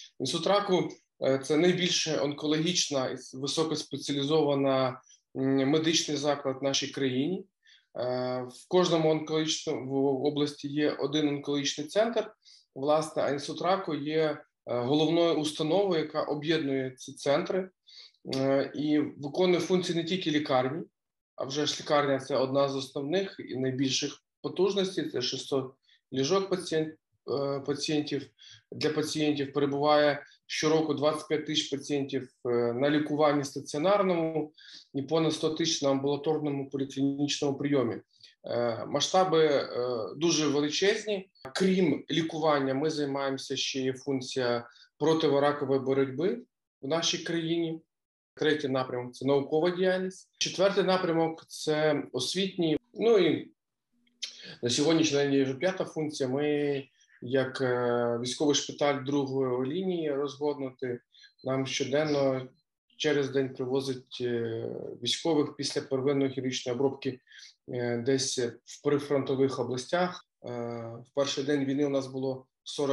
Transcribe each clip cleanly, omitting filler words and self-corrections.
Інститут раку – це найбільш онкологічна і високоспеціалізована медичний заклад в нашій країні. В кожному онкологічному області є один онкологічний центр, власне, а Інститут раку є головною установою, яка об'єднує ці центри і виконує функції не тільки лікарні, а вже ж лікарня – це одна з основних і найбільших потужностей, це 600 ліжок пацієнтів. Для пацієнтів перебуває щороку 25 тисяч пацієнтів на лікуванні стаціонарному і понад 100 тисяч на амбулаторному поліклінічному прийомі. Масштаби дуже величезні. Крім лікування, ми займаємося, ще є функція протиракової боротьби в нашій країні. Третій напрямок – це наукова діяльність. Четвертий напрямок – це освітній. Ну і на сьогоднішній день є вже п'ята функція. Ми, як військовий шпиталь другої лінії розгорнути, нам щоденно через день привозить військових після первинної хірургічної обробки десь в прифронтових областях. В перший день війни у нас було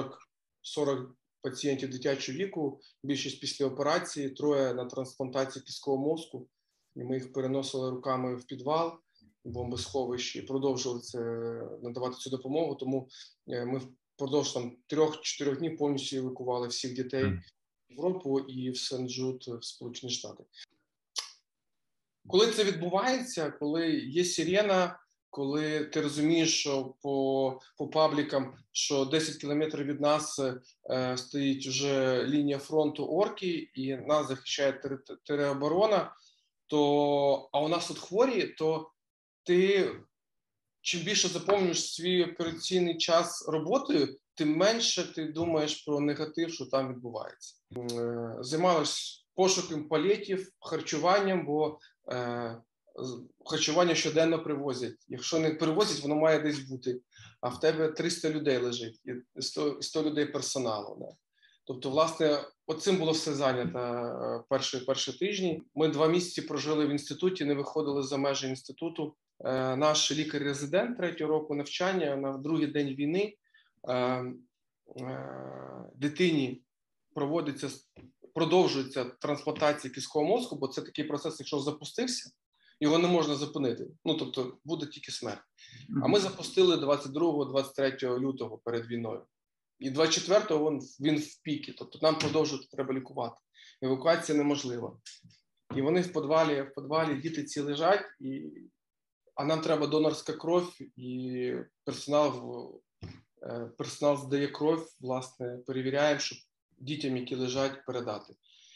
40 пацієнтів дитячого віку, більшість після операції, 3 на трансплантації кісткового мозку. І ми їх переносили руками в підвал, бомбосховище, і продовжували надавати цю допомогу. Тому ми впродовж 3-4 днів повністю евакували всіх дітей в Європу і в Сен-Джуд, в Сполучені Штати. Коли це відбувається, коли є сирена, коли ти розумієш, що по паблікам, що 10 кілометрів від нас стоїть вже лінія фронту орки і нас захищає тероборона, а у нас тут хворі, то ти чим більше заповнюєш свій операційний час роботою, тим менше ти думаєш про негатив, що там відбувається. Займалась пошуком палетів, харчуванням, бо харчування щоденно привозять. Якщо не привозять, воно має десь бути. А в тебе 300 людей лежить і 100 людей персоналу. Да? Тобто, власне, оцим було все зайнято перші тижні. Ми 2 місяці прожили в інституті, не виходили за межі інституту. Наш лікар-резидент 3-го року навчання на другий день війни дитині продовжується трансплантація кісткового мозку, бо це такий процес, якщо запустився, його не можна зупинити. Ну, тобто, буде тільки смерть. А ми запустили 22-23 лютого перед війною. І 24-го він в пікі, тобто нам продовжувати треба лікувати. Евакуація неможлива. І вони в підвалі діти ці лежать, а нам треба донорська кров, і персонал здає кров, власне, перевіряємо, щоб дітям, які лежать, передати.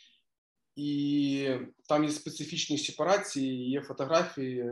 І там є специфічні сепарації, є фотографії,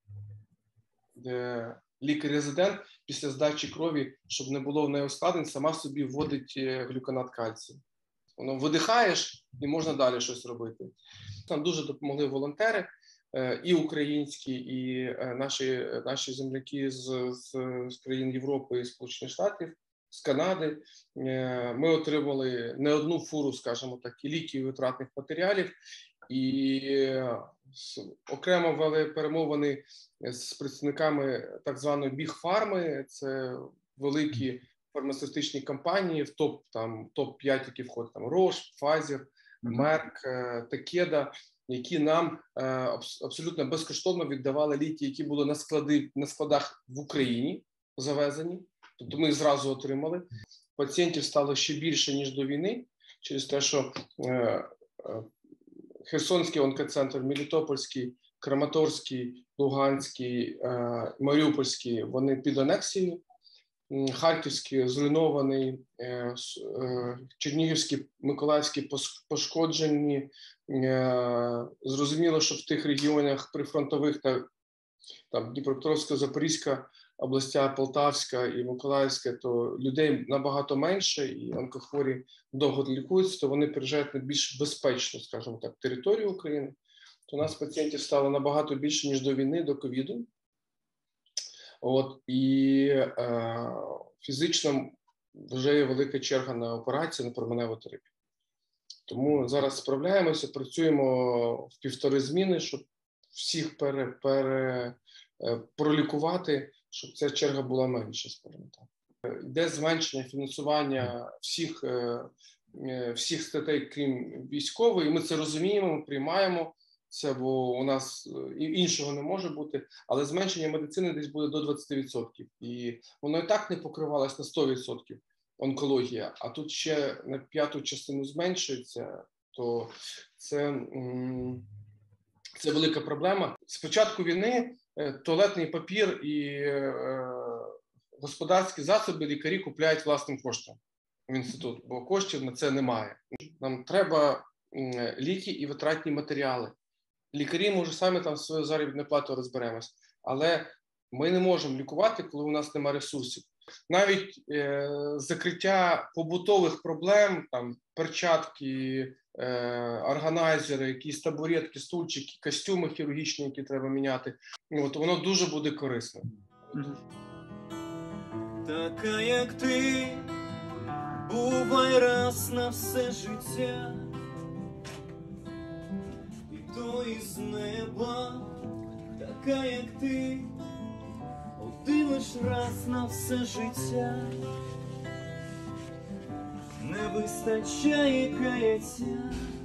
де лікар-резидент після здачі крові, щоб не було в неї ускладнень, сама собі вводить глюконат кальцію. Воно видихаєш і можна далі щось робити. Нам дуже допомогли волонтери, і українські, і наші земляки з країн Європи і Сполучених Штатів, з Канади. Ми отримали не одну фуру, скажімо так, і ліків, і витратних матеріалів, і окремо вели перемовини з представниками так званої біг-фарми, це великі фармацевтичні компанії, в топ-5, які входять, Roche, Pfizer, Merck, Takeda, які нам абсолютно безкоштовно віддавали ліки, які були на складах в Україні завезені. Тобто ми їх зразу отримали. Пацієнтів стало ще більше, ніж до війни, через те, що Херсонський онкоцентр, Мелітопольський, Краматорський, Луганський, Маріупольський, вони під анексією. Харківський зруйнований, Чернігівський, Миколаївський пошкоджені. Зрозуміло, що в тих регіонах прифронтових, там Дніпропетровська, Запорізька областя, Полтавська і Миколаївська, то людей набагато менше, і онкохворі довго лікуються, то вони приїжджають на більш безпечну, скажімо так, територію України. То у нас пацієнтів стало набагато більше, ніж до війни, до ковіду. І фізично вже є велика черга на операції, на променеву терапію. Тому зараз справляємося, працюємо в 1,5 зміни, щоб всіх пролікувати, щоб ця черга була менша, скажімо так. Йде зменшення фінансування всіх всіх статей, крім військової. Ми це розуміємо, ми приймаємо це, бо у нас іншого не може бути, але зменшення медицини десь буде до 20%. І воно і так не покривалось на 100% онкологія, а тут ще на 1/5 частину зменшується, то це велика проблема. З початку війни туалетний папір і господарські засоби лікарі купляють власним коштом в інститут, бо коштів на це немає. Нам треба ліки і витратні матеріали. Лікарі, може, самі там свою заробітну плату розберемось, але ми не можемо лікувати, коли у нас немає ресурсів. Навіть закриття побутових проблем, там перчатки, органайзери, якісь табуретки, стульчики, костюми хірургічні, які треба міняти, от, воно дуже буде корисно. Така, як ти, бувай раз на все життя, і то із неба, така, як ти, один лиш раз на все життя, не вистачає каяття.